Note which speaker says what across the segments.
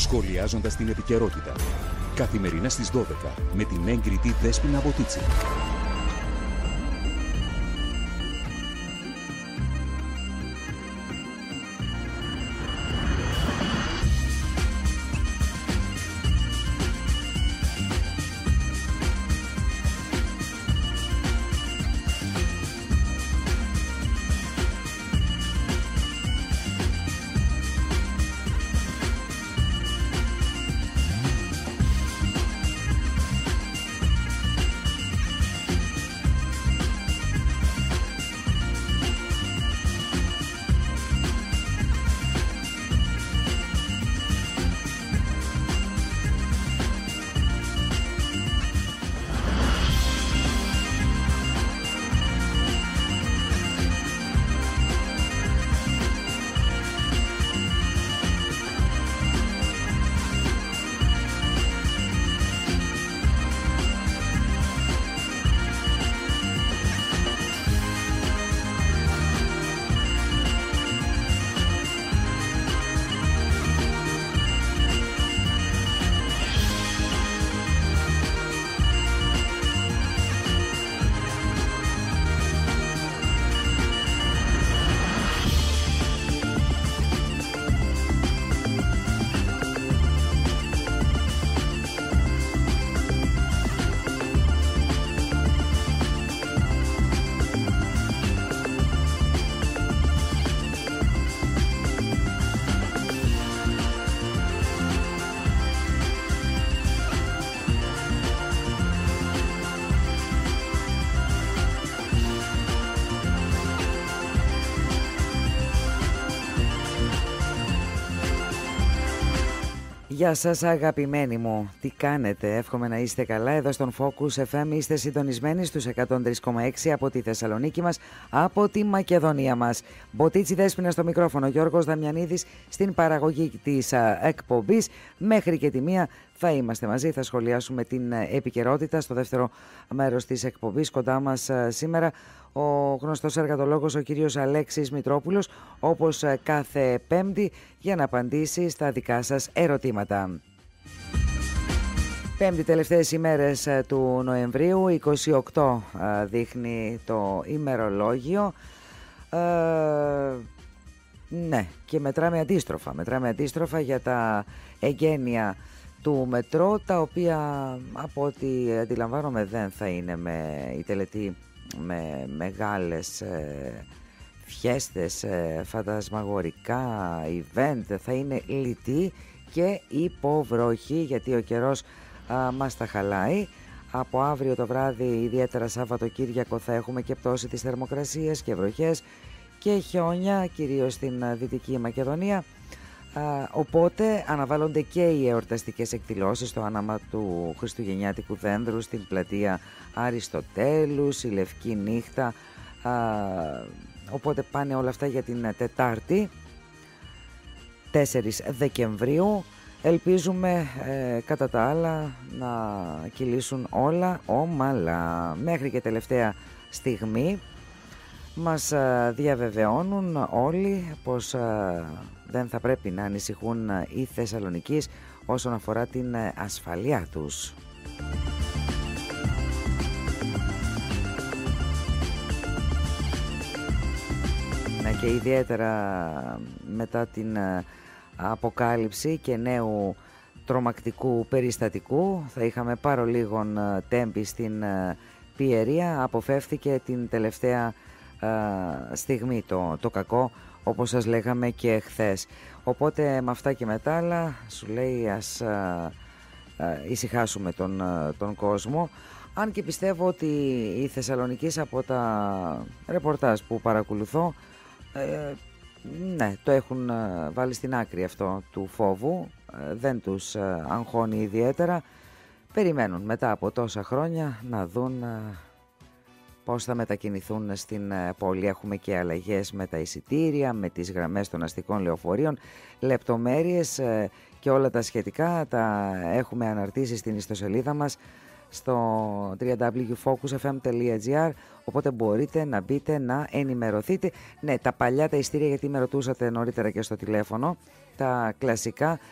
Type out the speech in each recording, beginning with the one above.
Speaker 1: σχολιάζοντας την επικαιρότητα. Καθημερινά στις 12 με την έγκριτη Δέσποινα Μποτίτσι.
Speaker 2: Γεια σας αγαπημένοι μου, τι κάνετε, εύχομαι να είστε καλά. Εδώ στον Focus FM είστε συντονισμένοι στους 103,6 από τη Θεσσαλονίκη μας, από τη Μακεδονία μας. Μποτίτσι Δέσποινα στο μικρόφωνο, Γιώργος Δαμιανίδης στην παραγωγή της εκπομπής. Μέχρι και τη 1 θα είμαστε μαζί, θα σχολιάσουμε την επικαιρότητα στο δεύτερο μέρος της εκπομπής. Κοντά μας σήμερα ο γνωστός εργατολόγος ο κύριος Αλέξης Μητρόπουλος, όπως κάθε Πέμπτη, για να απαντήσει στα δικά σας ερωτήματα. Πέμπτη, τελευταίες ημέρες του Νοεμβρίου, 28 δείχνει το ημερολόγιο. Ναι, και μετράμε αντίστροφα για τα εγγένεια του μετρό, τα οποία από ό,τι αντιλαμβάνομαι δεν θα είναι η τελετή με μεγάλες φιέστες, φαντασμαγορικά event, θα είναι λιτή και υποβροχή, γιατί ο καιρός μας τα χαλάει. Από αύριο το βράδυ, ιδιαίτερα Σαββατοκύριακο, θα έχουμε και πτώση της θερμοκρασίας και βροχές και χιόνια, κυρίως στην Δυτική Μακεδονία. Οπότε αναβάλλονται και οι εορταστικές εκδηλώσεις στο άναμα του Χριστουγεννιάτικου δένδρου στην πλατεία Αριστοτέλους, η Λευκή Νύχτα. Οπότε πάνε όλα αυτά για την Τετάρτη 4 Δεκεμβρίου. Ελπίζουμε κατά τα άλλα να κυλήσουν όλα ομαλά. Μέχρι και τελευταία στιγμή μας διαβεβαιώνουν όλοι πως δεν θα πρέπει να ανησυχούν οι Θεσσαλονικείς όσον αφορά την ασφαλεία τους. Και ιδιαίτερα μετά την αποκάλυψη και νέου τρομακτικού περιστατικού, θα είχαμε παρολίγων τέμπη στην Πιερία, αποφεύθηκε την τελευταία στιγμή το κακό, όπως σας λέγαμε και χθες. Οπότε με αυτά και μετά άλλα σου λέει ας ησυχάσουμε τον κόσμο. Αν και πιστεύω ότι οι Θεσσαλονικείς, από τα ρεπορτάζ που παρακολουθώ, ναι, το έχουν βάλει στην άκρη αυτό του φόβου, δεν τους αγχώνει ιδιαίτερα. Περιμένουν μετά από τόσα χρόνια να δουν πώς θα μετακινηθούν στην πόλη. Έχουμε και αλλαγές με τα εισιτήρια, με τις γραμμές των αστικών λεωφορείων. Λεπτομέρειες και όλα τα σχετικά τα έχουμε αναρτήσει στην ιστοσελίδα μας στο www.focusfm.gr, οπότε μπορείτε να μπείτε να ενημερωθείτε. Ναι, τα παλιά τα ειστήρια, γιατί με ρωτούσατε νωρίτερα και στο τηλέφωνο, τα κλασικά,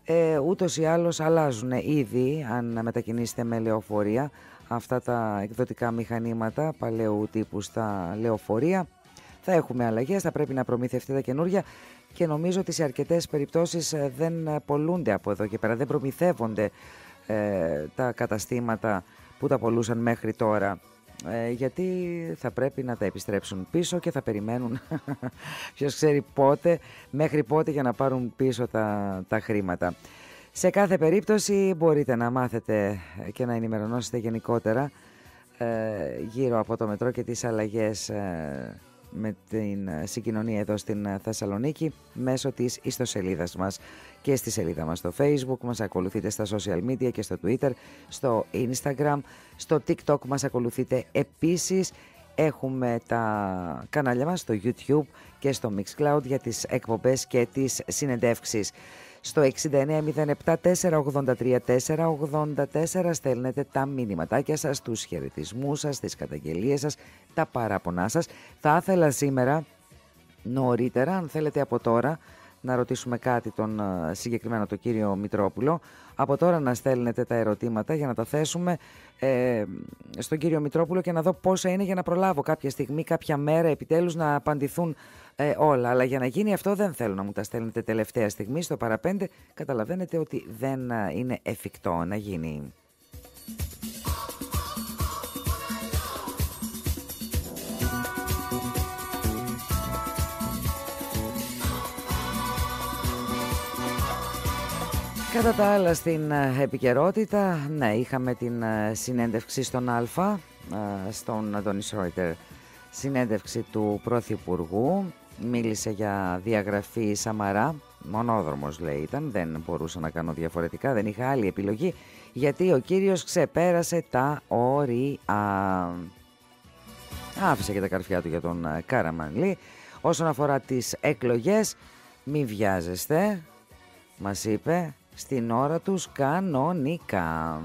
Speaker 2: Ούτως ή άλλως αλλάζουν ήδη, αν μετακινήσετε με λεωφορεία, αυτά τα εκδοτικά μηχανήματα παλαιού τύπου στα λεωφορεία. Θα έχουμε αλλαγές, θα πρέπει να προμηθευτείτε τα καινούργια και νομίζω ότι σε αρκετές περιπτώσεις δεν πολλούνται από εδώ και πέρα, δεν προμηθεύονται τα καταστήματα που τα πολλούσαν μέχρι τώρα, γιατί θα πρέπει να τα επιστρέψουν πίσω και θα περιμένουν ποιος ξέρει πότε, μέχρι πότε, για να πάρουν πίσω τα χρήματα. Σε κάθε περίπτωση μπορείτε να μάθετε και να ενημερωνώσετε γενικότερα γύρω από το μετρό και τις αλλαγές με την συγκοινωνία εδώ στην Θεσσαλονίκη μέσω της ιστοσελίδας μας και στη σελίδα μας στο Facebook. Μας ακολουθείτε στα social media και στο Twitter, στο Instagram, στο TikTok μας ακολουθείτε επίσης. Έχουμε τα κανάλια μας στο YouTube και στο Mixcloud για τις εκπομπές και τις συνεντεύξεις. Στο 6907-483-484 στέλνετε τα μηνυματάκια σας, τους χαιρετισμούς σας, τις καταγγελίες σας, τα παράπονά σας. Θα ήθελα σήμερα νωρίτερα, αν θέλετε από τώρα, να ρωτήσουμε κάτι τον συγκεκριμένο τον κύριο Μητρόπουλο. Από τώρα να στέλνετε τα ερωτήματα για να τα θέσουμε στον κύριο Μητρόπουλο και να δω πόσα είναι για να προλάβω κάποια στιγμή, κάποια μέρα επιτέλους να απαντηθούν όλα. Αλλά για να γίνει αυτό δεν θέλω να μου τα στέλνετε τελευταία στιγμή στο παραπέντε. Καταλαβαίνετε ότι δεν είναι εφικτό να γίνει. Κατά τα άλλα στην επικαιρότητα, ναι, είχαμε την συνέντευξη στον Α, στον Αντώνη Σρόιτερ, συνέντευξη του Πρωθυπουργού, μίλησε για διαγραφή Σαμαρά, μονόδρομος λέει ήταν, δεν μπορούσα να κάνω διαφορετικά, δεν είχα άλλη επιλογή, γιατί ο κύριος ξεπέρασε τα όρια. Άφησε και τα καρφιά του για τον Καραμανλή. Όσον αφορά τις εκλογές, μη βιάζεστε, μας είπε, στην ώρα τους κανονικά.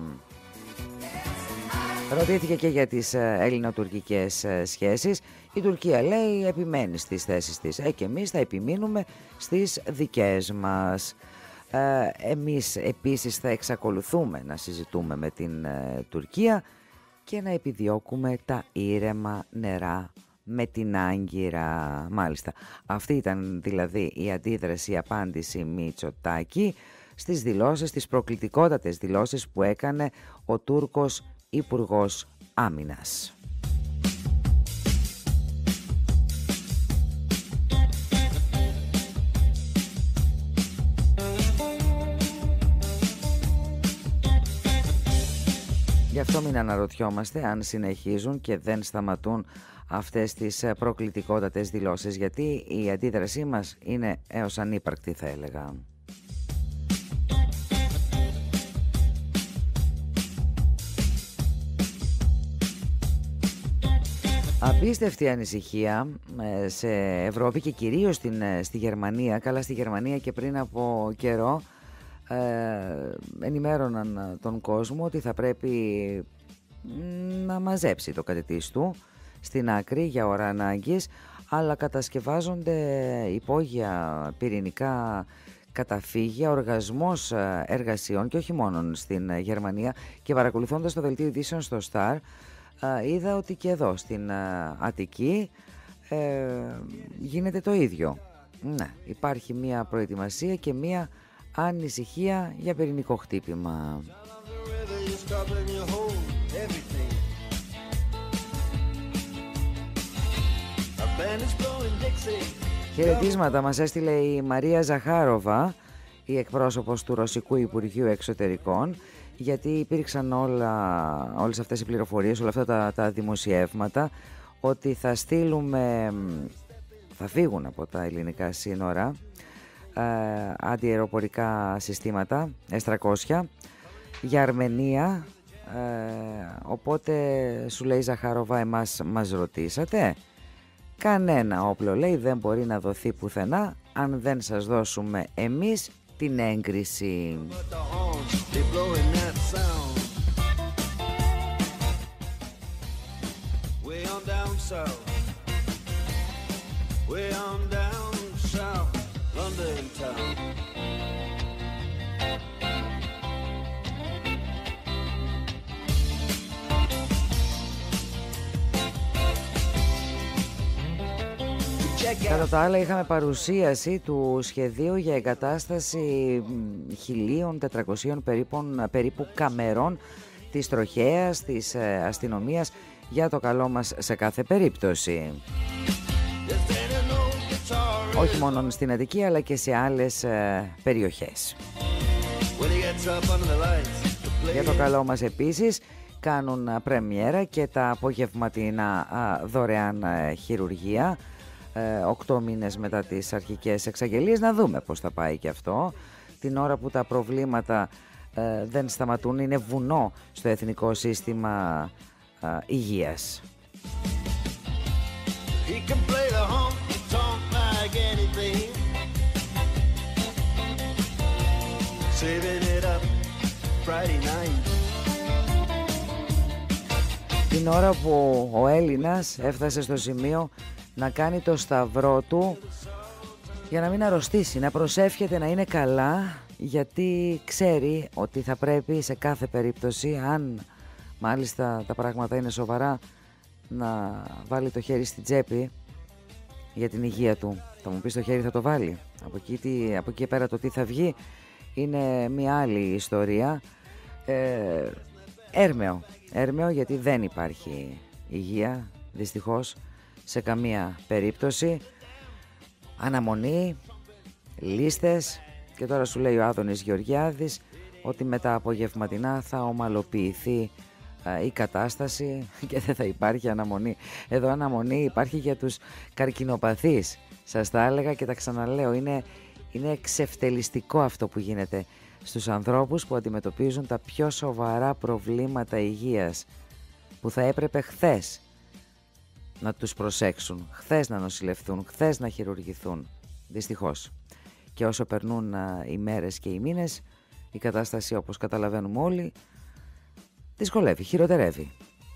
Speaker 2: Ρωτήθηκε και για τις ελληνοτουρκικές σχέσεις. Η Τουρκία λέει επιμένει στις θέσεις της. Και εμείς θα επιμείνουμε στις δικές μας. Εμείς επίσης θα εξακολουθούμε να συζητούμε με την Τουρκία και να επιδιώκουμε τα ήρεμα νερά με την Άγκυρα. Μάλιστα. Αυτή ήταν δηλαδή η αντίδραση, η απάντηση Μητσοτάκη στις δηλώσεις, τις προκλητικότατες δηλώσεις που έκανε ο Τούρκος Υπουργός Άμυνας. Γι' αυτό μην αναρωτιόμαστε αν συνεχίζουν και δεν σταματούν αυτές τις προκλητικότατες δηλώσεις, γιατί η αντίδρασή μας είναι έως ανύπαρκτη, θα έλεγα. Απίστευτη ανησυχία σε Ευρώπη και κυρίως στη Γερμανία. Καλά, στη Γερμανία και πριν από καιρό ενημέρωναν τον κόσμο ότι θα πρέπει να μαζέψει το κατετής του στην άκρη για ώρα ανάγκης, αλλά κατασκευάζονται υπόγεια πυρηνικά καταφύγια, οργασμός εργασιών και όχι μόνο στην Γερμανία. Και παρακολουθώντας το δελτίο ειδήσεων στο Star, είδα ότι και εδώ στην Αττική γίνεται το ίδιο. Ναι, υπάρχει μια προετοιμασία και μια ανησυχία για πυρηνικό χτύπημα. Χαιρετίσματα μας έστειλε η Μαρία Ζαχάροβα, η εκπρόσωπος του Ρωσικού Υπουργείου Εξωτερικών, γιατί υπήρξαν όλες αυτές οι πληροφορίες, όλα αυτά τα δημοσιεύματα, ότι θα φύγουν από τα ελληνικά σύνορα αντιαεροπορικά συστήματα S-300 για Αρμενία. Οπότε σου λέει η Ζαχάροβα, μας ρωτήσατε, κανένα όπλο, λέει, δεν μπορεί να δοθεί πουθενά αν δεν σας δώσουμε εμείς την έγκριση. Κατά τα άλλα, είχαμε παρουσίαση του σχεδίου για εγκατάσταση 1.400 περίπου καμερών της τροχέας, της αστυνομίας, για το καλό μας σε κάθε περίπτωση. Όχι μόνο στην Αττική, αλλά και σε άλλες περιοχές. Για το καλό μας επίσης κάνουν πρεμιέρα και τα απογευματινά δωρεάν χειρουργία 8 μήνες μετά τις αρχικές εξαγγελίες. Να δούμε πώς θα πάει και αυτό. Την ώρα που τα προβλήματα δεν σταματούν, είναι βουνό στο Εθνικό Σύστημα Υγείας. Την ώρα που ο Έλληνας έφτασε στο σημείο να κάνει το σταυρό του για να μην αρρωστήσει, να προσεύχεται να είναι καλά, γιατί ξέρει ότι θα πρέπει σε κάθε περίπτωση, αν μάλιστα τα πράγματα είναι σοβαρά, να βάλει το χέρι στην τσέπη για την υγεία του. Θα μου πεις, το χέρι θα το βάλει. Από εκεί πέρα το τι θα βγει είναι μια άλλη ιστορία. Έρμεο, γιατί δεν υπάρχει υγεία δυστυχώς σε καμία περίπτωση. Αναμονή, λίστες, και τώρα σου λέει ο Άδωνης Γεωργιάδης ότι με τα απογευματινά θα ομαλοποιηθεί η κατάσταση και δεν θα υπάρχει αναμονή. Εδώ αναμονή υπάρχει για τους καρκινοπαθείς. Σας τα έλεγα και τα ξαναλέω, είναι εξευτελιστικό αυτό που γίνεται στους ανθρώπους που αντιμετωπίζουν τα πιο σοβαρά προβλήματα υγείας, που θα έπρεπε χθες να τους προσέξουν, χθες να νοσηλευθούν, χθες να χειρουργηθούν. Δυστυχώς. Και όσο περνούν οι μέρες και οι μήνες, η κατάσταση, όπως καταλαβαίνουμε όλοι, δυσκολεύει, χειροτερεύει.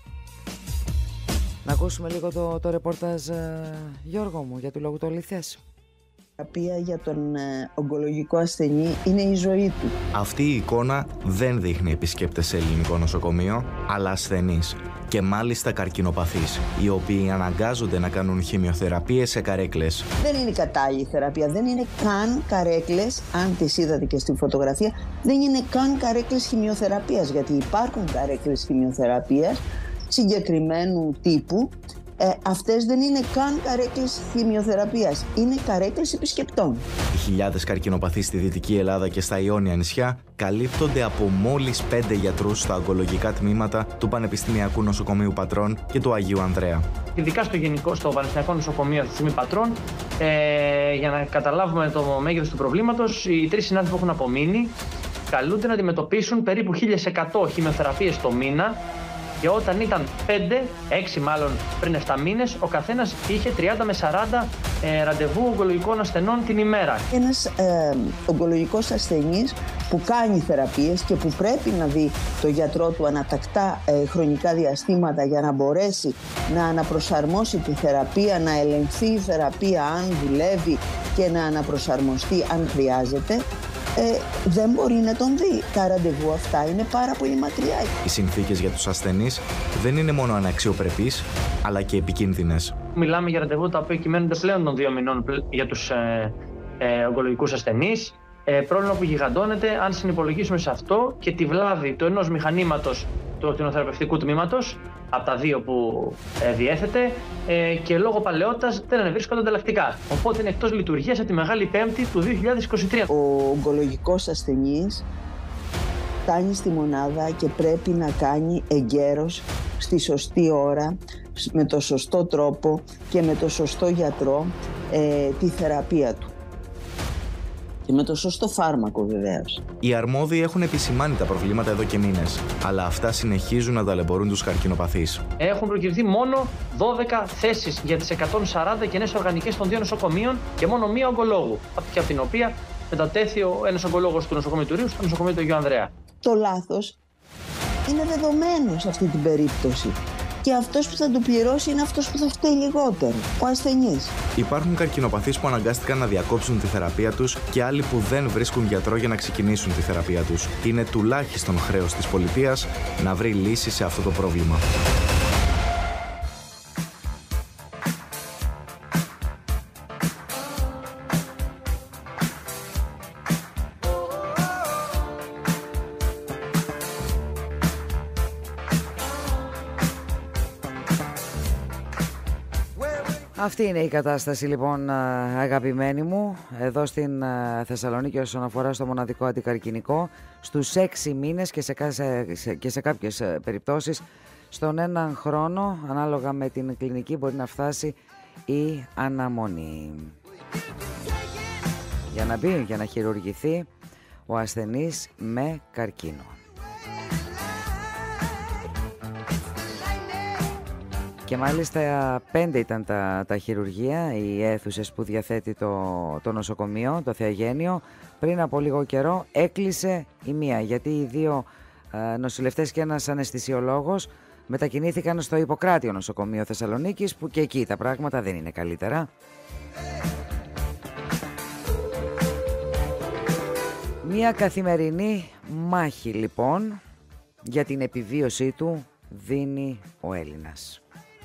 Speaker 2: Να ακούσουμε λίγο το ρεπορτάζ, Γιώργο μου, για του λόγου του αληθές.
Speaker 3: Η θεραπεία για τον ογκολογικό ασθενή είναι η ζωή του.
Speaker 4: Αυτή η εικόνα δεν δείχνει επισκέπτες σε ελληνικό νοσοκομείο, αλλά ασθενείς, και μάλιστα καρκινοπαθείς, οι οποίοι αναγκάζονται να κάνουν χημειοθεραπείες σε καρέκλες.
Speaker 3: Δεν είναι κατάλληλη θεραπεία, δεν είναι καν καρέκλες, αν τις είδατε και στη φωτογραφία, δεν είναι καν καρέκλες χημειοθεραπείας, γιατί υπάρχουν καρέκλες χημειοθεραπείας συγκεκριμένου τύπου. Αυτές δεν είναι καν καρέκλες χημειοθεραπείας, είναι καρέκλες επισκεπτών.
Speaker 4: Οι χιλιάδες καρκινοπαθείς στη Δυτική Ελλάδα και στα Ιόνια νησιά καλύπτονται από μόλις 5 γιατρούς στα ογκολογικά τμήματα του Πανεπιστημιακού Νοσοκομείου Πατρών και του Αγίου Ανδρέα.
Speaker 5: Ειδικά στο Πανεπιστημιακό Νοσοκομείο αυτή τη στιγμή Πατρών, για να καταλάβουμε το μέγεθος του προβλήματος, οι 3 συνάδελφοι που έχουν απομείνει καλούνται να αντιμετωπίσουν περίπου 1.100 χημειοθεραπείες το μήνα. Και όταν ήταν 6 μάλλον πριν 7 μήνες, ο καθένας είχε 30 με 40 ραντεβού ογκολογικών ασθενών την ημέρα.
Speaker 3: Ένας ογκολογικός ασθενής που κάνει θεραπείες και που πρέπει να δει το γιατρό του ανατακτά χρονικά διαστήματα για να μπορέσει να αναπροσαρμόσει τη θεραπεία, να ελεγχθεί η θεραπεία αν δουλεύει και να αναπροσαρμοστεί αν χρειάζεται, δεν μπορεί να τον δει. Τα ραντεβού αυτά είναι πάρα πολύ μακριά.
Speaker 4: Οι συνθήκες για τους ασθενείς δεν είναι μόνο αναξιοπρεπείς, αλλά και επικίνδυνες.
Speaker 5: Μιλάμε για ραντεβού τα οποία κυμαίνονται πλέον των 2 μηνών για τους ογκολογικούς ασθενείς. Πρόβλημα που γιγαντώνεται αν συνυπολογίσουμε σε αυτό και τη βλάβη του ενός μηχανήματος του ακτινοθεραπευτικού τμήματος, από τα 2 που διέθετε, και λόγω παλαιότητας δεν ανεβρίσκονται ανταλλακτικά. Οπότε είναι εκτός λειτουργίας από τη Μεγάλη Πέμπτη του 2023.
Speaker 3: Ο ογκολογικός ασθενής φτάνει στη μονάδα και πρέπει να κάνει εγκαίρως, στη σωστή ώρα, με το σωστό τρόπο και με το σωστό γιατρό τη θεραπεία του. Και με το σωστό φάρμακο βεβαίως.
Speaker 4: Οι αρμόδιοι έχουν επισημάνει τα προβλήματα εδώ και μήνες, αλλά αυτά συνεχίζουν να ταλαιπωρούν τους καρκινοπαθείς.
Speaker 5: Έχουν προκριθεί μόνο 12 θέσεις για τις 140 κενές οργανικές των 2 νοσοκομείων και μόνο 1 ογκολόγου, και από την οποία μετατέθη ένας ογκολόγος του νοσοκομείου του Ρίου στο νοσοκομείο του Αγίου Ανδρέα.
Speaker 3: Το λάθος είναι δεδομένο σε αυτή την περίπτωση. Και αυτός που θα το πληρώσει είναι αυτός που θα φταίει λιγότερο, ο ασθενής.
Speaker 4: Υπάρχουν καρκινοπαθείς που αναγκάστηκαν να διακόψουν τη θεραπεία τους και άλλοι που δεν βρίσκουν γιατρό για να ξεκινήσουν τη θεραπεία τους. Είναι τουλάχιστον χρέος της πολιτείας να βρει λύση σε αυτό το πρόβλημα.
Speaker 2: Αυτή είναι η κατάσταση λοιπόν, αγαπημένοι μου, εδώ στην Θεσσαλονίκη όσον αφορά στο μοναδικό αντικαρκινικό, στους 6 μήνες και σε κάποιες περιπτώσεις στον 1 χρόνο, ανάλογα με την κλινική, μπορεί να φτάσει η αναμονή. Για να χειρουργηθεί ο ασθενής με καρκίνο. Και μάλιστα 5 ήταν τα χειρουργεία, οι αίθουσες που διαθέτει το νοσοκομείο, το Θεαγένιο. Πριν από λίγο καιρό έκλεισε η μία, γιατί οι 2 νοσηλευτές και ένας αναισθησιολόγος μετακινήθηκαν στο Ιπποκράτιο νοσοκομείο Θεσσαλονίκης, που και εκεί τα πράγματα δεν είναι καλύτερα. Μία καθημερινή μάχη λοιπόν για την επιβίωσή του δίνει ο Έλληνας.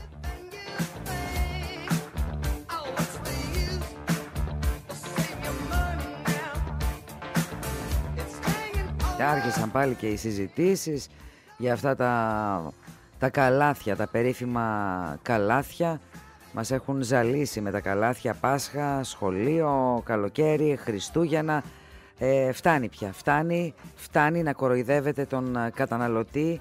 Speaker 2: Άρχισαν πάλι και οι συζητήσεις για αυτά τα καλάθια, τα περίφημα καλάθια. Μας έχουν ζαλίσει με τα καλάθια Πάσχα, σχολείο, καλοκαίρι, Χριστούγεννα. Φτάνει πια, φτάνει να κοροϊδεύετε τον καταναλωτή.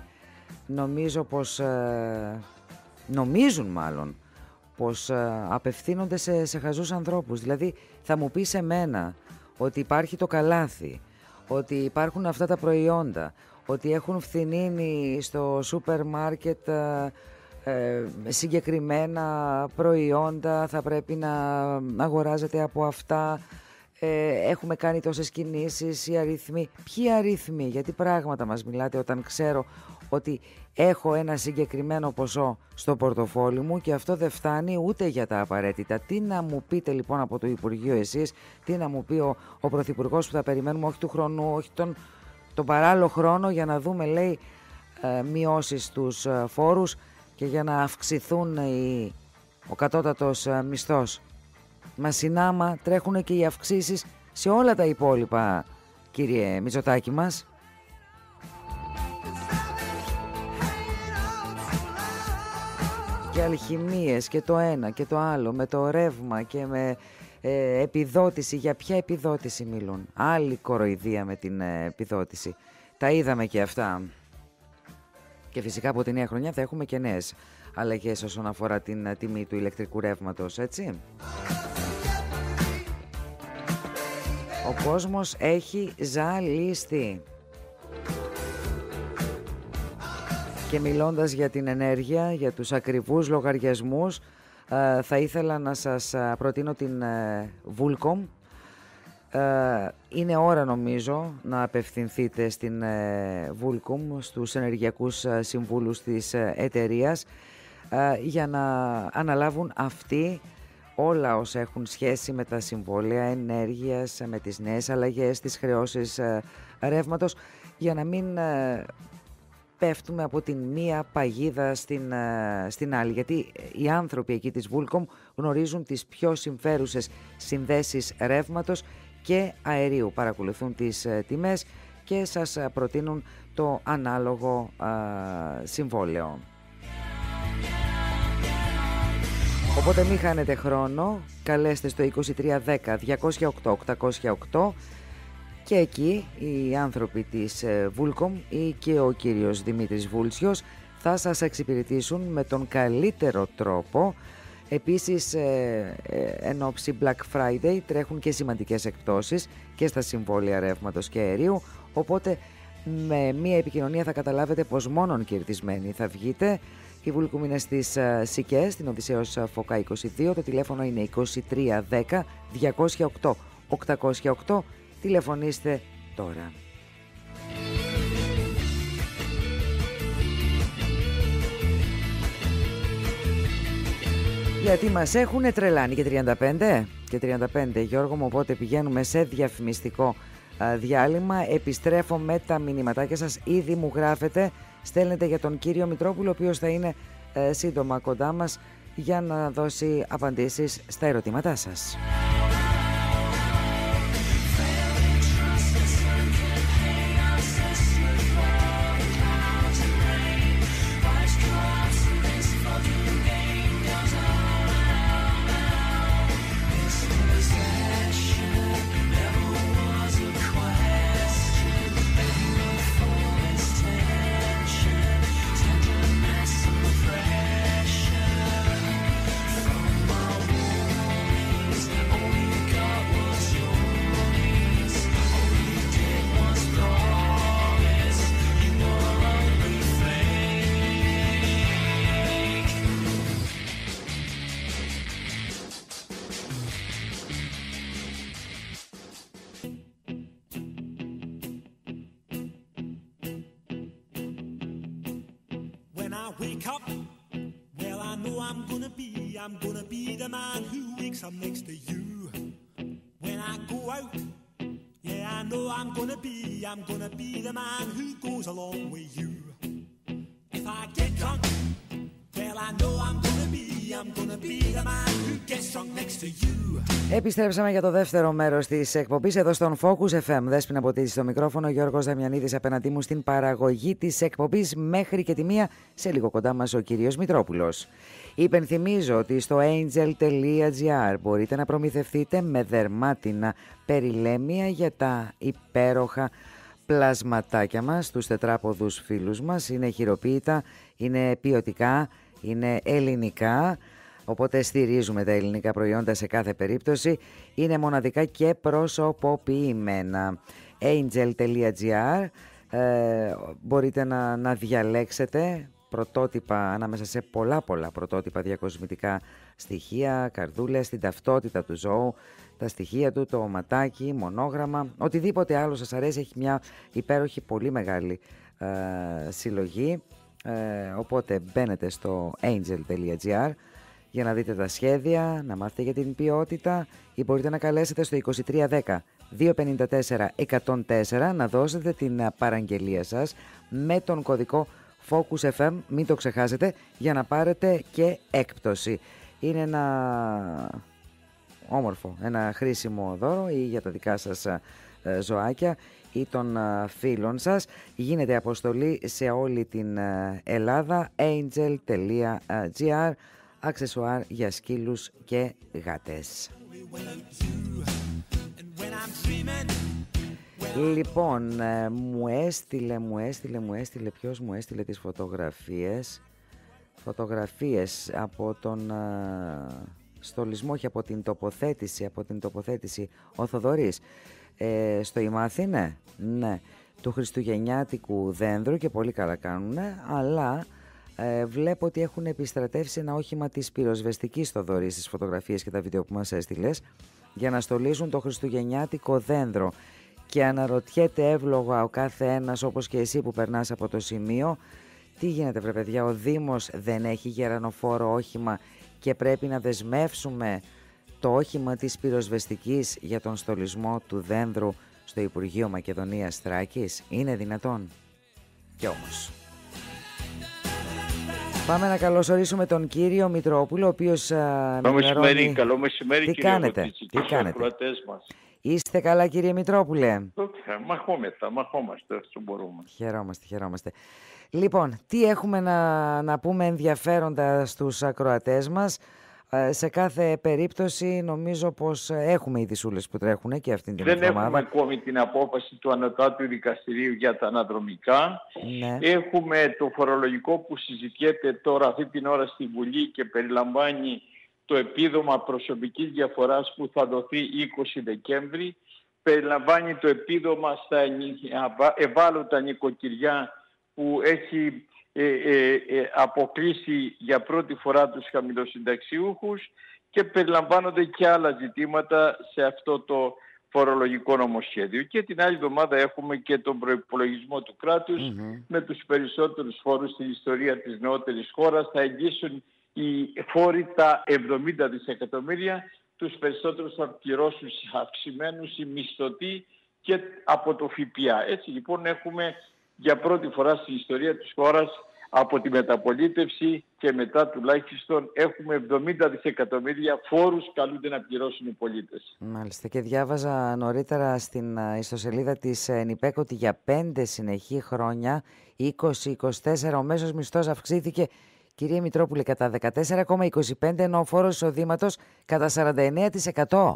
Speaker 2: Νομίζουν μάλλον πως απευθύνονται σε χαζούς ανθρώπους. Δηλαδή θα μου πεις εμένα ότι υπάρχει το καλάθι, ότι υπάρχουν αυτά τα προϊόντα, ότι έχουν φθηνίνει στο σούπερ μάρκετ συγκεκριμένα προϊόντα, θα πρέπει να αγοράζετε από αυτά, έχουμε κάνει τόσες κινήσεις, οι αριθμοί. Ποιοι αριθμοί, γιατί πράγματα μας μιλάτε όταν ξέρω ότι έχω ένα συγκεκριμένο ποσό στο πορτοφόλι μου και αυτό δεν φτάνει ούτε για τα απαραίτητα. Τι να μου πείτε λοιπόν από το Υπουργείο εσείς, τι να μου πει ο Πρωθυπουργός που θα περιμένουμε όχι του χρόνου, όχι τον παράλληλο χρόνο, για να δούμε, λέει, μειώσεις στους φόρους και για να αυξηθούν ο κατώτατος μισθός. Μα συνάμα τρέχουν και οι αυξήσεις σε όλα τα υπόλοιπα, κύριε Μητσοτάκη μας. Και αλχημίες και το ένα και το άλλο, με το ρεύμα και με επιδότηση. Για ποια επιδότηση μιλούν? Άλλη κοροϊδία με την επιδότηση. Τα είδαμε και αυτά. Και φυσικά από τη νέα χρονιά θα έχουμε και νέες αλλαγές όσον αφορά την τιμή του ηλεκτρικού ρεύματος, έτσι. Ο κόσμος έχει ζαλιστεί. Και μιλώντας για την ενέργεια, για τους ακριβούς λογαριασμούς, θα ήθελα να σας προτείνω την Vulcom. Είναι ώρα νομίζω να απευθυνθείτε στην Vulcom, στους ενεργειακούς συμβούλους της εταιρείας, για να αναλάβουν αυτοί όλα όσα έχουν σχέση με τα συμβόλαια ενέργειας, με τις νέες αλλαγές, τις χρεώσεις ρεύματος, για να μην πέφτουμε από την μία παγίδα στην άλλη. Γιατί οι άνθρωποι εκεί της Vulcom γνωρίζουν τις πιο συμφέρουσες συνδέσεις ρεύματος και αερίου. Παρακολουθούν τις τιμές και σας προτείνουν το ανάλογο συμβόλαιο. Οπότε μην χάνετε χρόνο, καλέστε στο 2310 208 808 και εκεί οι άνθρωποι της Vulcom ή και ο κύριος Δημήτρης Βούλτσιος θα σας εξυπηρετήσουν με τον καλύτερο τρόπο. Επίσης, εν ώψη Black Friday τρέχουν και σημαντικές εκπτώσεις και στα συμβόλαια ρεύματος και αερίου, οπότε με μία επικοινωνία θα καταλάβετε πως μόνον κερδισμένοι θα βγείτε. Η Vulcom είναι στις Σικές, στην Οδυσσέως Φωκά 22, το τηλέφωνο είναι 2310 208 808, τηλεφωνήστε τώρα. Γιατί μας έχουν τρελάνει και 35 Γιώργο μου, οπότε πηγαίνουμε σε διαφημιστικό διάλειμμα. Επιστρέφω με τα μηνυματάκια σας, ήδη μου γράφετε, στέλνετε για τον κύριο Μητρόπουλο, ο οποίος θα είναι σύντομα κοντά μας για να δώσει απαντήσεις στα ερωτήματά σας.
Speaker 6: When I wake up, well, I know I'm gonna be the man who wakes up next to you. When I go out, yeah, I know I'm gonna be the man who goes along with you. If I get drunk, well, I know I'm gonna be the man who gets drunk next to you.
Speaker 2: Επιστρέψαμε για το δεύτερο μέρος της εκπομπής εδώ στον Focus FM. Δέσποινα Ποτίδη στο μικρόφωνο, Γιώργος Δαμιανίδης απέναντί μου στην παραγωγή της εκπομπής μέχρι και τη 1. Σε λίγο κοντά μας ο κύριος Μητρόπουλος. Υπενθυμίζω ότι στο angel.gr μπορείτε να προμηθευτείτε με δερμάτινα περιλέμια για τα υπέροχα πλασματάκια μας, τους τετράποδους φίλους μας. Είναι χειροποίητα, είναι ποιοτικά, είναι ελληνικά. Οπότε στηρίζουμε τα ελληνικά προϊόντα σε κάθε περίπτωση. Είναι μοναδικά και προσωποποιημένα. Angel.gr μπορείτε να διαλέξετε πρωτότυπα ανάμεσα σε πολλά πρωτότυπα διακοσμητικά στοιχεία, καρδούλες, την ταυτότητα του ζώου, τα στοιχεία του, το ματάκι, μονόγραμμα, οτιδήποτε άλλο σας αρέσει. Έχει μια υπέροχη πολύ μεγάλη συλλογή. Οπότε μπαίνετε στο angel.gr για να δείτε τα σχέδια, να μάθετε για την ποιότητα ή μπορείτε να καλέσετε στο 2310 254 104 να δώσετε την παραγγελία σας με τον κωδικό Focus FM, μην το ξεχάσετε, για να πάρετε και έκπτωση. Είναι ένα όμορφο, ένα χρήσιμο δώρο ή για τα δικά σας ζωάκια ή των φίλων σας. Γίνεται αποστολή σε όλη την Ελλάδα. angel.gr, αξεσουάρ για σκύλους και γάτες. Λοιπόν, μου έστειλε, ποιος μου έστειλε τις φωτογραφίες από τον στολισμό και από την τοποθέτηση ο Θοδωρής. Στο Ημάθι, ναι, του χριστουγεννιάτικου δένδρου και πολύ καλά κάνουνε, αλλά βλέπω ότι έχουν επιστρατεύσει ένα όχημα της πυροσβεστικής Θοδωρής στις φωτογραφίες και τα βίντεο που μας έστειλες για να στολίσουν το χριστουγεννιάτικο δένδρο. Και αναρωτιέται εύλογα ο κάθε ένας, όπως και εσύ που περνάς από το σημείο, τι γίνεται βρε παιδιά, ο Δήμος δεν έχει γερανοφόρο όχημα και πρέπει να δεσμεύσουμε το όχημα της πυροσβεστικής για τον στολισμό του δένδρου στο Υπουργείο Μακεδονίας Θράκης? Είναι δυνατόν? Κι όμως. Πάμε να καλωσορίσουμε τον κύριο Μητρόπουλο, ο οποίος
Speaker 7: καλό μεσημέρι,
Speaker 2: τι κάνετε? Είστε καλά κύριε Μητρόπουλε?
Speaker 7: Μαχόμαστε όσο μπορούμε.
Speaker 2: Χαιρόμαστε. Λοιπόν, τι έχουμε να πούμε ενδιαφέροντα στους ακροατές μας? Σε κάθε περίπτωση νομίζω πως έχουμε ειδισούλες που τρέχουν και αυτήν την εβδομάδα.
Speaker 7: Δεν έχουμε ακόμη την απόφαση του Ανωτάτου Δικαστηρίου για τα αναδρομικά.
Speaker 2: Ναι.
Speaker 7: Έχουμε το φορολογικό που συζητιέται τώρα αυτή την ώρα στη Βουλή και περιλαμβάνει το επίδομα προσωπικής διαφοράς που θα δοθεί 20 Δεκέμβρη. Περιλαμβάνει το επίδομα στα ευάλωτα νοικοκυριά που έχει αποκλείσει για πρώτη φορά τους χαμηλοσυνταξιούχους και περιλαμβάνονται και άλλα ζητήματα σε αυτό το φορολογικό νομοσχέδιο. Και την άλλη εβδομάδα έχουμε και τον προϋπολογισμό του κράτους με τους περισσότερους φόρους στην ιστορία της νεότερης χώρας. Θα εγγύσουν οι φόροι τα 70 δισεκατομμύρια, τους περισσότερους θα πληρώσουν αυξημένους οι μισθωτοί και από το ΦΠΑ. Έτσι λοιπόν έχουμε για πρώτη φορά στην ιστορία της χώρας από τη μεταπολίτευση και μετά τουλάχιστον έχουμε 70 δισεκατομμύρια φόρους καλούνται να πληρώσουν οι πολίτες.
Speaker 2: Μάλιστα, και διάβαζα νωρίτερα στην ιστοσελίδα της ΕΝΙΠΕΚ ότι για 5 συνεχή χρόνια, 20-24, ο μέσος μισθός αυξήθηκε, κύριε Μητρόπουλε, κατά 14,25, ενώ ο φόρος εισοδήματος κατά 49%.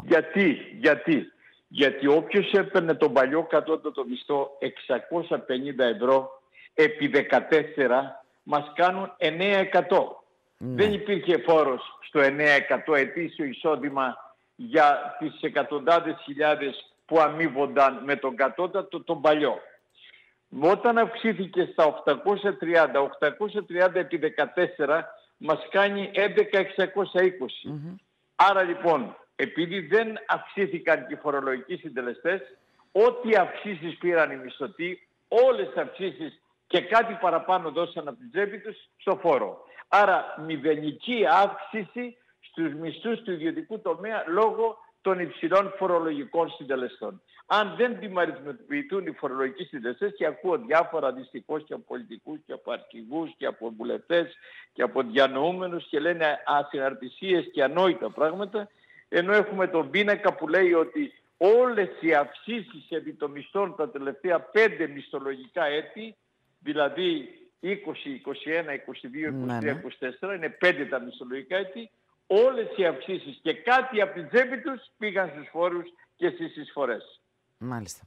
Speaker 7: Γιατί όποιος έπαιρνε τον παλιό κατώτατο μισθό 650 ευρώ επί 14 μας κάνουν 9%. Δεν υπήρχε φόρος στο 9% ετήσιο εισόδημα για τις εκατοντάδες χιλιάδες που αμείβονταν με τον κατώτατο τον παλιό. Όταν αυξήθηκε στα 830 επί 14 μας κάνει 11.620. Άρα λοιπόν, επειδή δεν αυξήθηκαν και οι φορολογικοί συντελεστές, ό,τι αυξήσεις πήραν οι μισθωτοί, όλες τις αυξήσεις και κάτι παραπάνω δώσαν από την τσέπη τους στο φόρο. Άρα μηδενική αύξηση στους μισθούς του ιδιωτικού τομέα λόγω των υψηλών φορολογικών συντελεστών. Αν δεν τιμαριθμοποιηθούν οι φορολογικοί συντελεστές, και ακούω διάφορα δυστυχώς και από πολιτικούς και από αρχηγούς και από βουλευτές και από διανοούμενους και λένε ασυναρτησίες και ανόητα πράγματα, ενώ έχουμε τον πίνακα που λέει ότι όλες οι αυξήσεις επί των μισθών τα τελευταία 5 μισθολογικά έτη, δηλαδή 20, 21, 22, 23, 24, είναι 5 τα μισθολογικά έτη, όλες οι αυξήσεις και κάτι από την τσέπη τους πήγαν στους φόρους και στις εισφορές.
Speaker 2: Μάλιστα.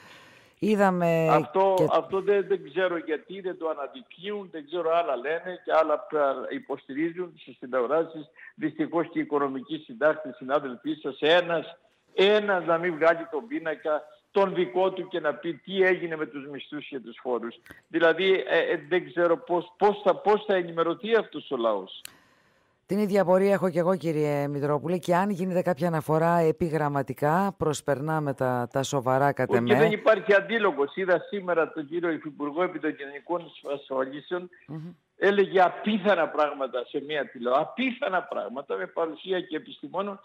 Speaker 2: Είδαμε
Speaker 7: αυτό δεν ξέρω γιατί δεν το αναδεικνύουν, δεν ξέρω, άλλα λένε και άλλα υποστηρίζουν στις τηλεοράσεις. Δυστυχώς και οι οικονομικοί συντάκτες, συνάδελφοί σας, ένας να μην βγάλει τον πίνακα τον δικό του και να πει τι έγινε με τους μισθούς και τους φόρους. Δηλαδή δεν ξέρω πώς θα ενημερωθεί αυτός ο λαός.
Speaker 2: Την ίδια απορία έχω και εγώ, κύριε Μητρόπουλε, και αν γίνεται κάποια αναφορά επιγραμματικά, προσπερνάμε τα σοβαρά κατ' εμέ.
Speaker 7: Και δεν υπάρχει αντίλογος. Είδα σήμερα τον κύριο Υφυπουργό επί των Κοινωνικών Ασφαλίσεων, έλεγε απίθανα πράγματα σε μια τηλεόραση. Απίθανα πράγματα με παρουσία και επιστημόνων.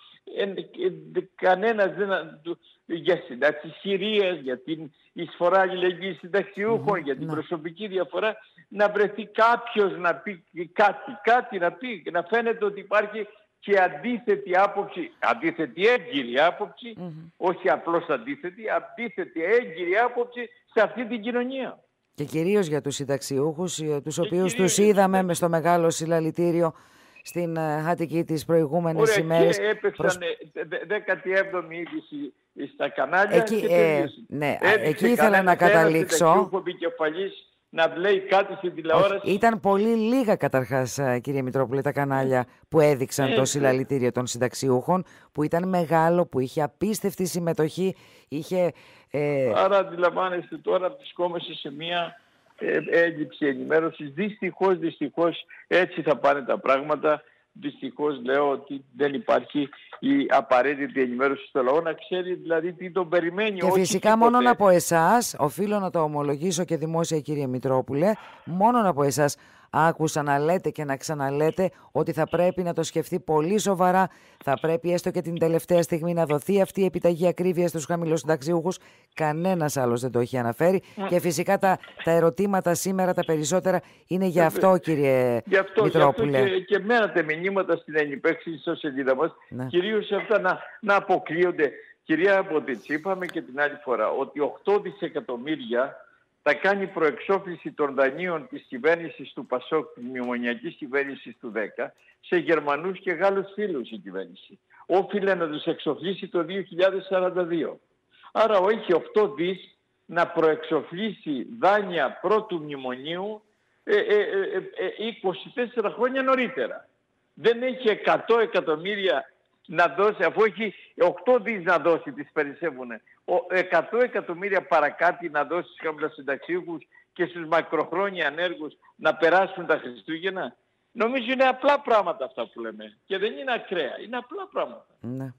Speaker 7: Κανένας δεν... για συντάξεις χειρίας, για την εισφορά αλληλεγγύης συνταξιούχων, για την προσωπική διαφορά, να βρεθεί κάποιος να πει κάτι να πει, να φαίνεται ότι υπάρχει και αντίθετη άποψη, αντίθετη έγκυρη άποψη, όχι απλώς αντίθετη έγκυρη άποψη σε αυτή την κοινωνία.
Speaker 2: Και κυρίως για τους συνταξιούχους, τους οποίους τους είδαμε στο μεγάλο συλλαλητήριο στην Αττική τις προηγούμενες ημέρες.
Speaker 7: Και έπαιξαν 17η είδηση στα κανάλια
Speaker 2: εκεί,
Speaker 7: και τελείωσε.
Speaker 2: Ναι, εκεί ήθελα να καταλήξω.
Speaker 7: Να λέει κάτι στην τηλεόραση.
Speaker 2: Ήταν πολύ λίγα καταρχάς, κύριε Μητρόπουλε, τα κανάλια που έδειξαν το συλλαλητήριο των συνταξιούχων, που ήταν μεγάλο, που είχε απίστευτη συμμετοχή.
Speaker 7: Άρα αντιλαμβάνεστε, τώρα βρισκόμαστε σε μια έλλειψη ενημέρωσης. Δυστυχώς έτσι θα πάνε τα πράγματα. Δυστυχώς λέω ότι δεν υπάρχει η απαραίτητη ενημέρωση στο λαό να ξέρει δηλαδή τι τον περιμένει.
Speaker 2: Και φυσικά μόνον από εσάς, οφείλω να το ομολογήσω και δημόσια, κύριε Μητρόπουλε, μόνον από εσάς άκουσα να λέτε και να ξαναλέτε ότι θα πρέπει να το σκεφτεί πολύ σοβαρά, θα πρέπει έστω και την τελευταία στιγμή να δοθεί αυτή η επιταγή ακρίβειας στους χαμηλοσυνταξιούχους. Κανένας άλλος δεν το έχει αναφέρει και φυσικά τα ερωτήματα σήμερα τα περισσότερα είναι για αυτό, κύριε Μητρόπουλε.
Speaker 7: Γι' αυτό και μένατε μηνύματα στην ενυπέξη στο σελίδα μας, κυρίως αυτά να αποκλείονται. Κυρία Αποτίτση, είπαμε και την άλλη φορά ότι 8 δισεκατομμύρια θα κάνει προεξόφληση των δανείων της κυβέρνησης του ΠΑΣΟΚ, της μνημονιακής κυβέρνησης του 10, σε Γερμανούς και Γάλλους φίλους η κυβέρνηση. Όφιλε να τους εξοφλήσει το 2042. Άρα έχει 8 δις να προεξοφλήσει δάνεια πρώτου μνημονίου 24 χρόνια νωρίτερα. Δεν έχει 100 εκατομμύρια να δώσει, αφού έχει 8 δις να δώσει, τις περισσεύουνε. 100 εκατομμύρια παρακάτω να δώσει στους χαμηλοσυνταξιούχους και στους μακροχρόνια ανέργους να περάσουν τα Χριστούγεννα. Νομίζω είναι απλά πράγματα αυτά που λέμε. Και δεν είναι ακραία, είναι απλά πράγματα.
Speaker 2: Ναι.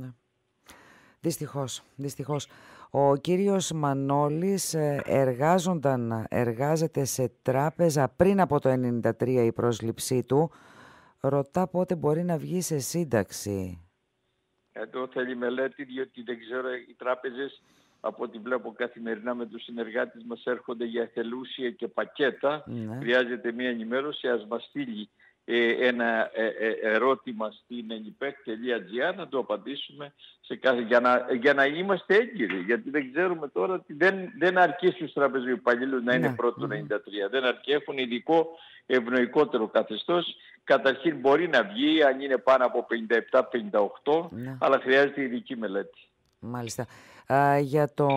Speaker 2: Δυστυχώς. Ο κύριος Μανώλης εργάζεται σε τράπεζα πριν από το 1993 η πρόσληψή του. Ρωτά πότε μπορεί να βγει σε σύνταξη.
Speaker 7: Εδώ θέλει μελέτη, διότι δεν ξέρω, οι τράπεζες από ό,τι βλέπω καθημερινά με τους συνεργάτες μας έρχονται για εθελούσια και πακέτα. Χρειάζεται μια ενημέρωση, ας μας στείλει ένα ερώτημα στην enipec.gr να το απαντήσουμε για να είμαστε έγκυροι, γιατί δεν ξέρουμε τώρα ότι δεν αρκεί στους τραπεζοϊπαλλήλους να είναι πρώτο 93, δεν αρκεί, έχουν ειδικό ευνοϊκότερο καθεστώς. Καταρχήν μπορεί να βγει αν είναι πάνω από 57-58, αλλά χρειάζεται ειδική μελέτη.
Speaker 2: Μάλιστα. Για το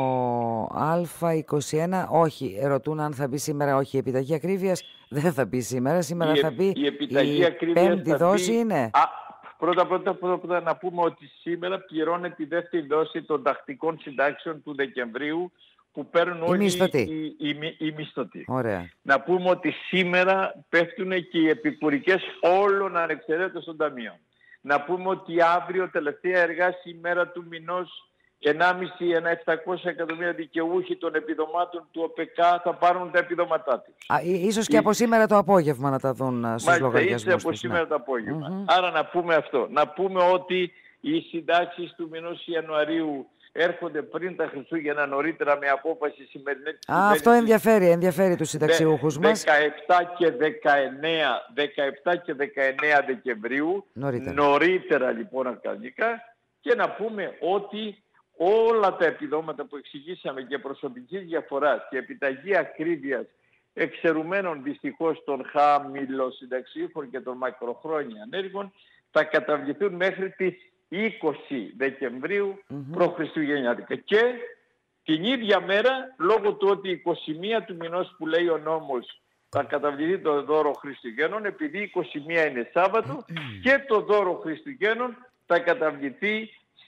Speaker 2: Α21, όχι. Ρωτούν αν θα μπει σήμερα. Όχι, η επιταγή ακρίβειας δεν θα μπει σήμερα. Σήμερα θα μπει η πέμπτη δόση είναι.
Speaker 7: Πρώτα να πούμε ότι σήμερα πληρώνεται η δεύτερη δόση των τακτικών συντάξεων του Δεκεμβρίου που παίρνουν όλοι οι μισθωτοί.
Speaker 2: Ωραία.
Speaker 7: Να πούμε ότι σήμερα πέφτουν και οι επικουρικές όλων ανεξαιρέτως των ταμείων. Να πούμε ότι αύριο, τελευταία εργάσιμη ημέρα του μηνός, 1,5 700 εκατομμύρια δικαιούχοι των επιδομάτων του ΟΠΕΚΑ θα πάρουν τα επιδόματά τους.
Speaker 2: Ίσως και από σήμερα το απόγευμα να τα δουν στους λογαριασμούς τους.
Speaker 7: Από σήμερα το απόγευμα. Άρα να πούμε αυτό. Να πούμε ότι οι συντάξεις του μηνός Ιανουαρίου έρχονται πριν τα Χριστούγεννα νωρίτερα με απόφαση σημερινή.
Speaker 2: Αυτό ενδιαφέρει τους συνταξιούχους μας.
Speaker 7: 17 και 19 Δεκεμβρίου, νωρίτερα λοιπόν ακαδημικά, και να πούμε ότι όλα τα επιδόματα που εξηγήσαμε και προσωπικής διαφοράς και επιταγή ακρίβειας εξαιρουμένων δυστυχώς των χαμηλοσυνταξιούχων και των μακροχρόνια ανέργων θα καταβληθούν μέχρι τις 20 Δεκεμβρίου προχριστουγεννιάτικα. Και την ίδια μέρα, λόγω του ότι 21 του μηνός που λέει ο νόμος θα καταβληθεί το δώρο Χριστουγέννων, επειδή 21 είναι Σάββατο, και το δώρο Χριστουγέννων θα καταβληθεί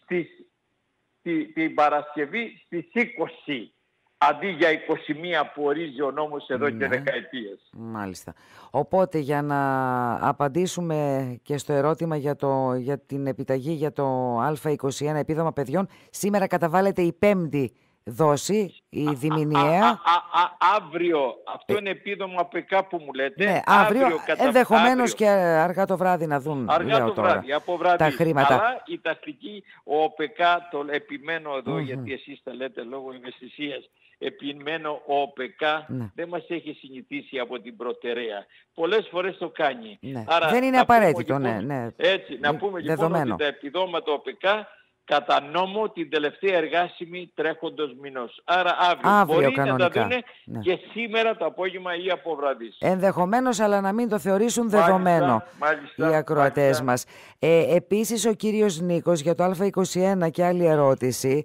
Speaker 7: την Παρασκευή στις 20. Αντί για 21 που ορίζει ο νόμος εδώ και δεκαετίες.
Speaker 2: Μάλιστα. Οπότε για να απαντήσουμε και στο ερώτημα για την επιταγή για το Α21 επίδομα παιδιών, σήμερα καταβάλλεται η 5η δόση, η διμηνιαία.
Speaker 7: Αύριο, αυτό είναι επίδομα ΟΠΕΚΑ που μου λέτε.
Speaker 2: Ναι, αύριο ενδεχομένως και αργά το βράδυ να δουν,
Speaker 7: αργά το βράδυ, από βράδυ,
Speaker 2: τα χρήματα.
Speaker 7: Αλλά η τακτική, ο ΟΠΕΚΑ, το επιμένω εδώ, γιατί εσείς τα λέτε λόγω ευαισθησίας, επιμένω, ο ΟΠΕΚΑ δεν μας έχει συνηθίσει από την προτεραία. Πολλές φορές το κάνει.
Speaker 2: Άρα, δεν είναι απαραίτητο,
Speaker 7: λοιπόν, έτσι, να πούμε λοιπόν ότι τα επιδόματα ΟΠΕΚΑ κατά νόμο την τελευταία εργάσιμη τρέχοντος μηνός. Άρα αύριο μπορεί
Speaker 2: κανονικά
Speaker 7: να τα δούνε και σήμερα το απόγευμα ή από βραδύς.
Speaker 2: Ενδεχομένως, αλλά να μην το θεωρήσουν δεδομένο οι ακροατές μας. Επίσης ο κύριος Νίκος για το Α21 και άλλη ερώτηση.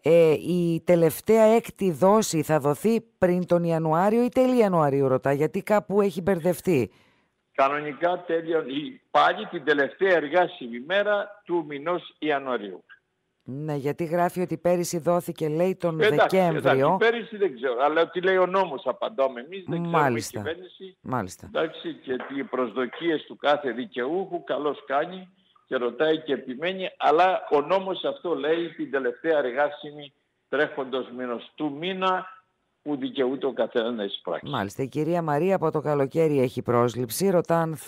Speaker 2: Η τελευταία έκτη δόση θα δοθεί πριν τον Ιανουάριο ή τέλη Ιανουαρίου, ρωτά, γιατί κάπου έχει μπερδευτεί.
Speaker 7: Κανονικά πάλι την τελευταία εργάσιμη μέρα του μηνός Ιανουαρίου.
Speaker 2: Ναι, γιατί γράφει ότι πέρυσι δόθηκε, λέει, τον Δεκέμβριο.
Speaker 7: Εντάξει, πέρυσι δεν ξέρω, αλλά ότι λέει ο νόμος απαντάμε εμείς, δεν ξέρουμε η κυβέρνηση.
Speaker 2: Μάλιστα.
Speaker 7: Εντάξει, και οι προσδοκίες του κάθε δικαιούχου καλώς κάνει και ρωτάει και επιμένει, αλλά ο νόμος αυτό λέει την τελευταία εργάσιμη τρέχοντος μήνος του μήνα που δικαιούται ο καθένας να εισπράξει.
Speaker 2: Μάλιστα. Η κυρία Μαρία από το καλοκαίρι έχει πρόσληψη. Ρωτά αν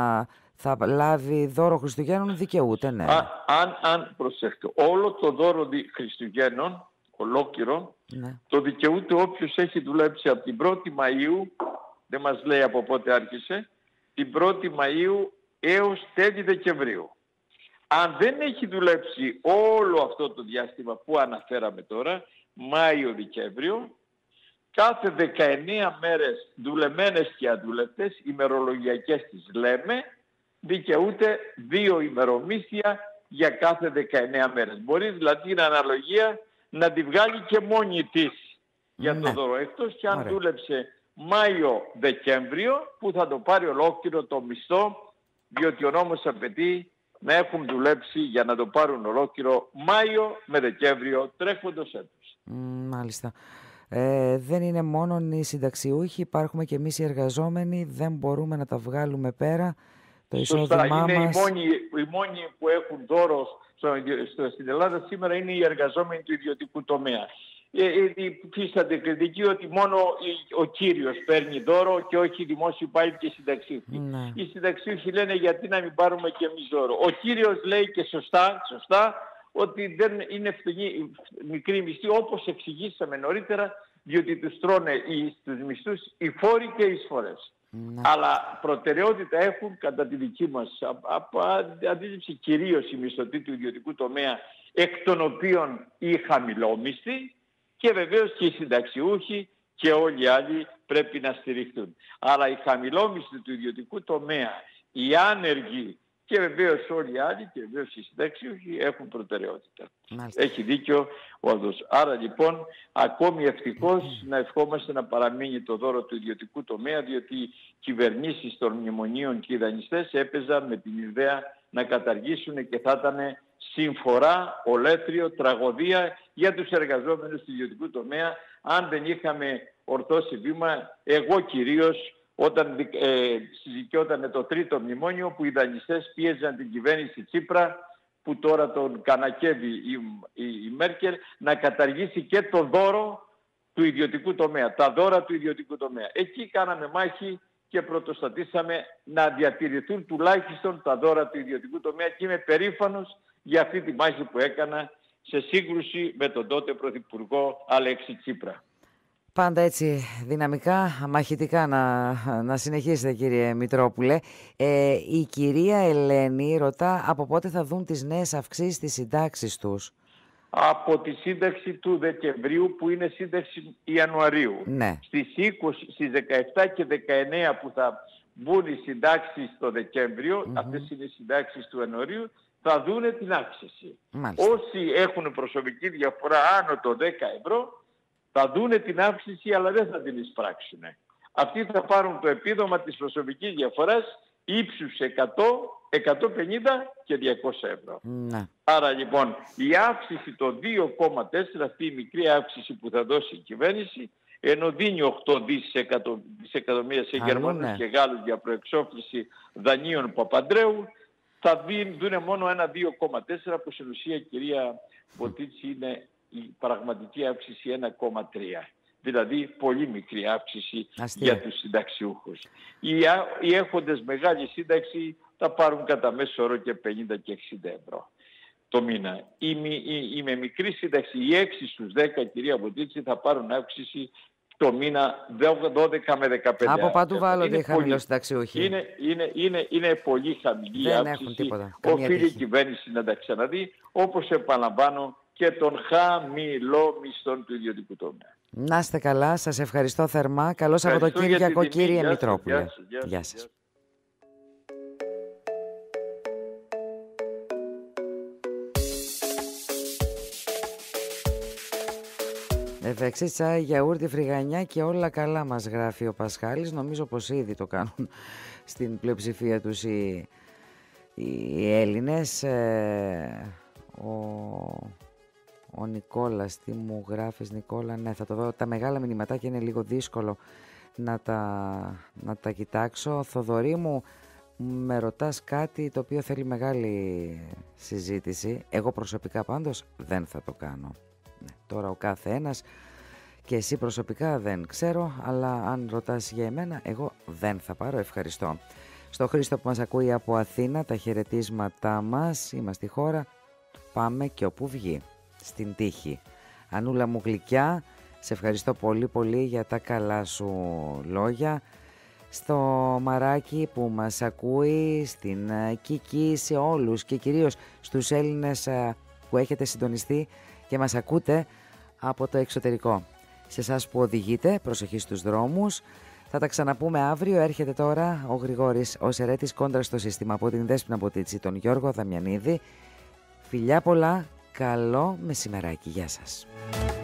Speaker 2: θα λάβει δώρο Χριστουγέννων, δικαιούται, ναι.
Speaker 7: Αν προσέχετε, όλο το δώρο Χριστουγέννων, ολόκληρο, το δικαιούται όποιος έχει δουλέψει από την 1η Μαΐου, δεν μας λέει από πότε άρχισε, την 1η Μαΐου έως τέλη Δεκεμβρίου. Αν δεν έχει δουλέψει όλο αυτό το διάστημα που αναφέραμε τώρα, Μάιο-Δεκέμβριο, κάθε 19 μέρες δουλεμένες και αδούλευτες, ημερολογιακές τις λέμε, δικαιούται 2 ημερομίσθια για κάθε 19 μέρες. Μπορεί δηλαδή την αναλογία να τη βγάλει και μόνη της για το δώρο. Εκτός και αν δούλεψε Μάιο-Δεκέμβριο, που θα το πάρει ολόκληρο το μισθό, διότι ο νόμος απαιτεί να έχουν δουλέψει για να το πάρουν ολόκληρο Μάιο με Δεκέμβριο τρέχοντος έτους.
Speaker 2: Μάλιστα. Δεν είναι μόνο οι συνταξιούχοι, υπάρχουμε και εμείς οι εργαζόμενοι, δεν μπορούμε να τα βγάλουμε πέρα. Το εισόδημά
Speaker 7: είναι
Speaker 2: μας...
Speaker 7: οι μόνοι που έχουν δώρο στην Ελλάδα σήμερα είναι οι εργαζόμενοι του ιδιωτικού τομέα. Υφίσταται κριτική ότι μόνο ο κύριος παίρνει δώρο και όχι οι δημόσιοι υπάλληλοι και οι συνταξιούχοι. Οι συνταξιούχοι λένε γιατί να μην πάρουμε και εμείς δώρο. Ο κύριος λέει και σωστά ότι δεν είναι φτηνή μικρή μισθή, όπως εξηγήσαμε νωρίτερα, διότι τους τρώνε στους μισθούς οι φόροι και οι εισφορές. Αλλά προτεραιότητα έχουν κατά τη δική μας αντίληψη κυρίως οι μισθωτοί του ιδιωτικού τομέα, εκ των οποίων οι χαμηλόμισθοι, και βεβαίως και οι συνταξιούχοι και όλοι οι άλλοι πρέπει να στηριχθούν. Αλλά οι χαμηλόμισθοι του ιδιωτικού τομέα, οι άνεργοι και βεβαίως όλοι οι άλλοι και βεβαίως οι συνταξιούχοι έχουν προτεραιότητα. Έχει δίκιο ο Άδος. Άρα λοιπόν ακόμη ευτυχώς να ευχόμαστε να παραμείνει το δώρο του ιδιωτικού τομέα, διότι οι κυβερνήσεις των μνημονίων και οι δανειστές έπαιζαν με την ιδέα να καταργήσουν και θα ήταν συμφορά, ολέθριο, τραγωδία για τους εργαζόμενους του ιδιωτικού τομέα αν δεν είχαμε ορθώσει βήμα. Εγώ κυρίως όταν συζητιόταν το τρίτο μνημόνιο που οι δανειστές πίεζαν την κυβέρνηση Τσίπρα που τώρα τον κανακεύει η Μέρκελ, να καταργήσει και το δώρο του ιδιωτικού τομέα, τα δώρα του ιδιωτικού τομέα. Εκεί κάναμε μάχη και πρωτοστατήσαμε να διατηρηθούν τουλάχιστον τα δώρα του ιδιωτικού τομέα και είμαι περήφανος για αυτή τη μάχη που έκανα σε σύγκρουση με τον τότε Πρωθυπουργό Αλέξη Τσίπρα.
Speaker 2: Πάντα έτσι δυναμικά, μαχητικά να συνεχίσετε, κύριε Μητρόπουλε. Η κυρία Ελένη ρωτά από πότε θα δουν τις νέες αυξήσεις στις συντάξεις τους.
Speaker 7: Από τη σύνταξη του Δεκεμβρίου που είναι σύνταξη Ιανουαρίου.
Speaker 2: Ναι.
Speaker 7: Στις 17 και 19 που θα μπουν οι συντάξεις το Δεκέμβριο, αυτές είναι οι συντάξεις του Ιανουαρίου, θα δούνε την αύξηση.
Speaker 2: Μάλιστα.
Speaker 7: Όσοι έχουν προσωπική διαφορά άνω των 10 ευρώ, θα δούνε την αύξηση αλλά δεν θα την εισπράξουν. Αυτοί θα πάρουν το επίδομα της προσωπικής διαφοράς ύψους 100, 150 και 200 ευρώ.
Speaker 2: Ναι.
Speaker 7: Άρα λοιπόν η αύξηση των 2,4, αυτή η μικρή αύξηση που θα δώσει η κυβέρνηση, ενώ δίνει 8 δισεκατομμύρια σε Γερμανούς και Γάλλους για προεξόφληση δανείων Παπαντρέου, θα δίνουν μόνο ένα 2,4 που στην ουσία, κυρία Μποτίτση, είναι η πραγματική αύξηση 1,3. Δηλαδή πολύ μικρή αύξηση για τους συνταξιούχους. Οι έχοντες μεγάλη σύνταξη θα πάρουν κατά μέσο όρο και 50 και 60 ευρώ το μήνα. Οι με μικρή σύνταξη, οι 6 στους 10, κυρία Μποτίτση, θα πάρουν αύξηση το μήνα 12 με 15.
Speaker 2: Από παντού βάλλονται οι χαμηλοσυνταξιούχοι.
Speaker 7: Είναι πολύ χαμηλή η αύξηση. Οφείλει η κυβέρνηση να τα ξαναδεί, όπως επαναλαμβάνω, και των χαμηλόμισθων του ιδιωτικού τομέα.
Speaker 2: Να είστε καλά, σας ευχαριστώ θερμά. Καλό Σαββατοκύριακο, κύριε Μητρόπουλε. Γεια σας. Ευεξίτσα, γιαούρτι, φρυγανιά και όλα καλά μας γράφει ο Πασχάλης. Νομίζω πως ήδη το κάνουν στην πλειοψηφία τους οι Έλληνες. Ο Νικόλας, τι μου γράφεις Νικόλα? Ναι, θα το δω. Τα μεγάλα μηνυματάκια είναι λίγο δύσκολο να τα κοιτάξω. Θοδωρή μου, με ρωτάς κάτι το οποίο θέλει μεγάλη συζήτηση. Εγώ προσωπικά πάντως δεν θα το κάνω. Ναι, τώρα ο κάθε ένας και εσύ προσωπικά δεν ξέρω, αλλά αν ρωτάς για εμένα, εγώ δεν θα πάρω. Ευχαριστώ. Στο Χρήστο που μας ακούει από Αθήνα, τα χαιρετίσματά μας. Είμαστε η χώρα, πάμε και όπου βγει. Στην τύχη. Ανούλα μου γλυκιά, σε ευχαριστώ πολύ πολύ για τα καλά σου λόγια. Στο Μαράκι που μας ακούει, στην Κική, σε όλους και κυρίως στους Έλληνες που έχετε συντονιστεί και μας ακούτε από το εξωτερικό. Σε εσάς που οδηγείτε, προσοχή στους δρόμους. Θα τα ξαναπούμε αύριο. Έρχεται τώρα ο Γρηγόρης, ο Σερέτης κόντρα στο σύστημα από την Δέσποινα Μποτίτση, τον Γιώργο Δαμιανίδη. Φιλιά πολλά. Καλό μεσημεράκι. Γεια σας.